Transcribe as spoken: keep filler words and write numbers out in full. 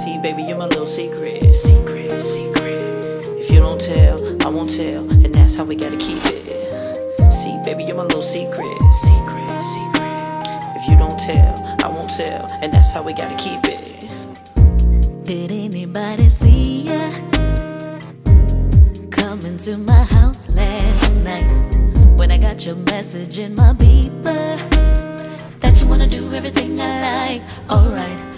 See, baby, you're my little secret. Secret, secret. If you don't tell, I won't tell, and that's how we gotta keep it. See, baby, you're my little secret. Secret, secret. If you don't tell, I won't tell, and that's how we gotta keep it. Did anybody see ya coming to my house last night when I got your message in my beeper that you wanna do everything I like? Alright,